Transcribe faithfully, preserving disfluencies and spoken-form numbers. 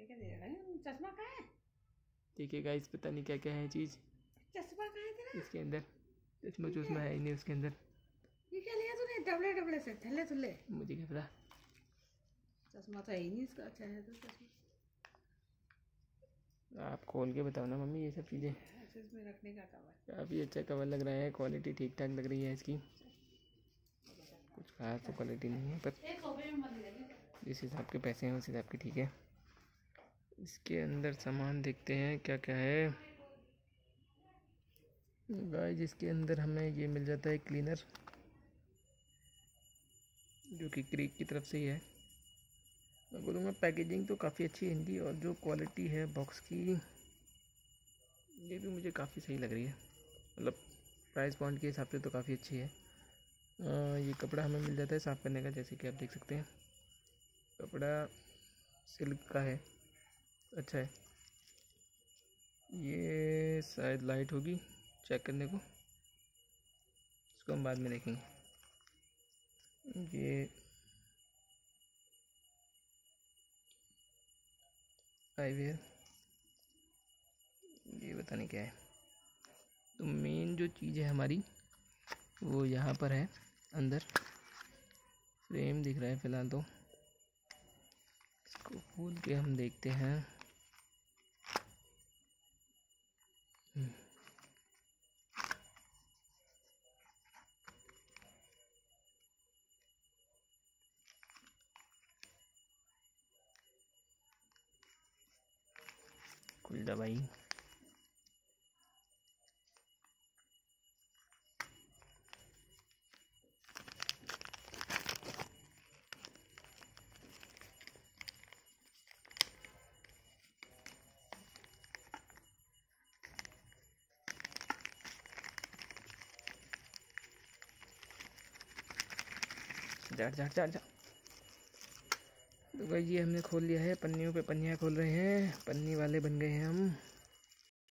क्या दे रहा है? चश्मा कहाँ है? देखिए गाइस, पता नहीं क्या क्या है चीज़ चश्मा कहाँ है तेरा? इसके अंदर। चश्मा चश्मा है ही नहीं उसके अंदर। ये क्या लिया तूने? डबले डबले से थल्ले थल्ले। मुझे क्या पता। चश्मा तो है ही नहीं इसका। अच्छा है तो चश्मा आप खोल के बताओ ना मम्मी ये सब चीज़ें। अच्छा, इसमें रखने का कवर। काफ़ी अच्छा कवर लग रहा है, क्वालिटी ठीक ठाक लग रही है इसकी। कुछ खास तो क्वालिटी नहीं है, पर जिस हिसाब के पैसे हैं उस हिसाब के ठीक है। इसके अंदर सामान देखते हैं क्या क्या है गाइस। इसके अंदर हमें ये मिल जाता है क्लीनर, जो कि क्रीक की तरफ से ही है। मैं बोलूँगा पैकेजिंग तो काफ़ी अच्छी है इनकी, और जो क्वालिटी है बॉक्स की ये भी मुझे काफ़ी सही लग रही है। मतलब प्राइस पॉइंट के हिसाब से तो काफ़ी अच्छी है। आ, ये कपड़ा हमें मिल जाता है साफ़ करने का, जैसे कि आप देख सकते हैं। कपड़ा सिल्क का है, अच्छा है। ये शायद लाइट होगी, चेक करने को, इसको हम बाद में देखेंगे। ये आईवेयर, ये पता नहीं क्या है। तो मेन जो चीज़ है हमारी वो यहाँ पर है। अंदर फ्रेम दिख रहा है फ़िलहाल, तो इसको खोल के हम देखते हैं। खुल जा भाई। जा जा जा जा। तो भाई ये हमने खोल लिया है, पन्नियों पे पन्नियाँ खोल रहे हैं, पन्नी वाले बन गए हैं हम।